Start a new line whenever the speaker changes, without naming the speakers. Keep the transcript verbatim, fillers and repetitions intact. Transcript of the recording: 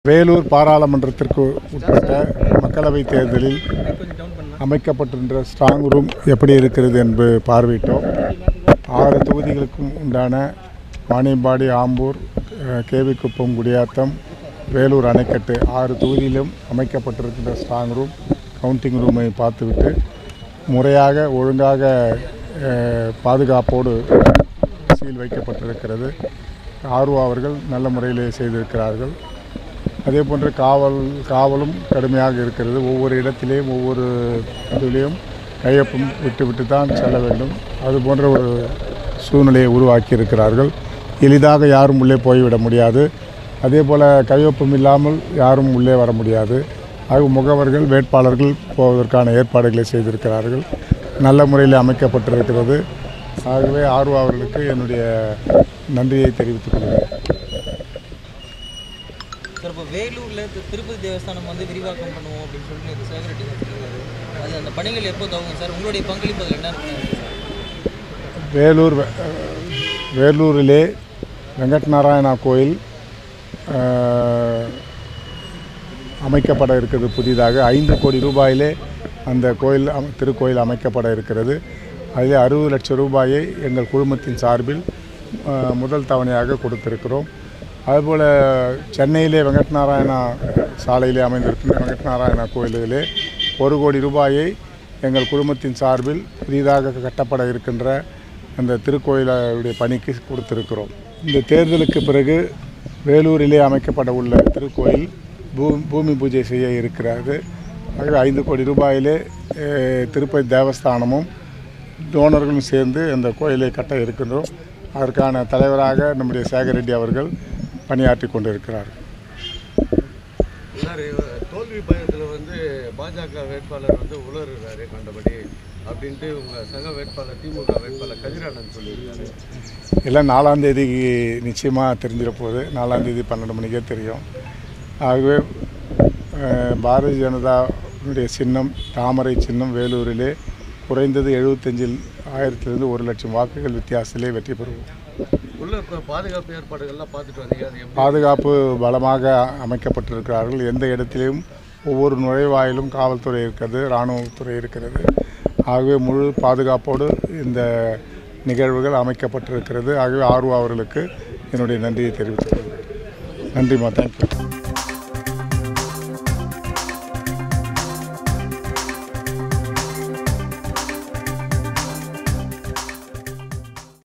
வேலூர் பாராளுமன்றத்திற்கு உட்பட்ட மக்களவைத் தேர்தலில் அமைக்கப்பட்டிருந்த ஸ்ட்ராங் ரூம் எப்படி இருக்கிறது என்று பார்வையிட்டோம். ஆறு தொகுதிகளுக்கும் உண்டான வாணியம்பாடி, ஆம்பூர், கேவிக்குப்பம், குடியாத்தம், வேலூர் அணைக்கட்டு ஆறு தொகுதியிலும் அமைக்கப்பட்டிருக்கின்ற ஸ்ட்ராங் ரூம், கவுண்டிங் ரூமை பார்த்துவிட்டு முறையாக ஒழுங்காக பாதுகாப்போடு சீல் வைக்கப்பட்டிருக்கிறது. ஆர்வோ அவர்கள் நல்ல முறையிலே செய்திருக்கிறார்கள். அதே போன்று காவல் காவலும் கடுமையாக இருக்கிறது. ஒவ்வொரு இடத்திலேயும் ஒவ்வொரு இதுலேயும் கையொப்பம் விட்டு விட்டு தான் செல்ல வேண்டும். அது போன்ற ஒரு சூழ்நிலையை உருவாக்கி இருக்கிறார்கள். எளிதாக யாரும் உள்ளே போய்விட முடியாது. அதே போல் கையொப்பம் இல்லாமல் யாரும் உள்ளே வர முடியாது. ஆக முகவர்கள், வேட்பாளர்கள் போவதற்கான ஏற்பாடுகளை செய்திருக்கிறார்கள். நல்ல முறையில் அமைக்கப்பட்டிருக்கிறது. ஆகவே ஆர்வோ அவர்களுக்கு என்னுடைய நன்றியை தெரிவித்துக் கொள்கிறேன்.
இப்போ வேலூரில் திருப்பதி தேவஸ்தானம் வந்து விரிவாக்கம் பண்ணுவோம் அப்படின்னு சொல்லிட்டு சேகர் ரெட்டி சொல்லியிருக்காரு. அது அந்த பணிகள் எப்போ தவங்க சார்? உங்களுடைய பங்களிப்பு அதில் என்ன இருக்கு?
வேலூர் வேலூரிலே வெங்கட்நாராயணா கோயில் அமைக்கப்பட இருக்கிறது. புதிதாக ஐந்து கோடி ரூபாயிலே அந்த கோயில் திருக்கோயில் அமைக்கப்பட இருக்கிறது. அதில் அறுபது லட்சம் ரூபாயை எங்கள் குழுமத்தின் சார்பில் முதல் தவணையாக கொடுத்திருக்கிறோம். அதுபோல் சென்னையிலே வெங்கட்நாராயணா சாலையிலே அமைந்திருக்கின்ற வெங்கட்நாராயணா கோயிலிலே ஒரு கோடி ரூபாயை எங்கள் குழுமத்தின் சார்பில் புதிதாக கட்டப்பட இருக்கின்ற அந்த திருக்கோயிலுடைய பணிக்கு கொடுத்திருக்கிறோம். இந்த தேர்தலுக்கு பிறகு வேலூரிலே அமைக்கப்பட உள்ள திருக்கோயில் பூ பூமி பூஜை செய்ய இருக்கிறது. ஆகவே ஐந்து கோடி ரூபாயிலே திருப்பதி தேவஸ்தானமும் டோனர்களும் சேர்ந்து அந்த கோயிலை கட்ட இருக்கின்றோம். அதற்கான தலைவராக நம்முடைய சேகர் ரெட்டி அவர்கள் பணியாற்றி கொண்டிருக்கிறார்கள்.
சார், தோல்வி பயத்தில் வந்து பாஜக வேட்பாளர் வந்து உளறுறாரு கண்டபடி அப்படின்ட்டு உங்கள் சக வேட்பாளர் திமுக வேட்பாளர் கதிரானந்த் சொல்லியிருக்காரு.
எல்லாம் நாலாம் தேதி நிச்சயமாக தெரிஞ்சிட போகுது. நாலாம் தேதி பன்னெண்டு மணிக்கே தெரியும். ஆகவே பாரதிய ஜனதாவுடைய சின்னம் தாமரை சின்னம் வேலூரிலே குறைந்தது எழுபத்தஞ்சில் ஆயிரத்திலிருந்து ஒரு லட்சம் வாக்குகள் வித்தியாசத்திலே வெற்றி பெறுவோம்.
உள்ள பாதுகாப்பு ஏற்பாடுகள்லாம் பார்த்துட்டு வந்தீங்க.
பாதுகாப்பு பலமாக அமைக்கப்பட்டிருக்கிறார்கள். எந்த இடத்திலும் ஒவ்வொரு நுழைவாயிலும் காவல்துறை இருக்கிறது, இராணுவத்துறை இருக்கிறது. ஆகவே முழு பாதுகாப்போடு இந்த நிகழ்வுகள் அமைக்கப்பட்டிருக்கிறது. ஆகவே ஆர்வோ அவர்களுக்கு என்னுடைய நன்றியை தெரிவித்துக் கொள்கிறேன். நன்றிம்மா, தேங்க்யூ.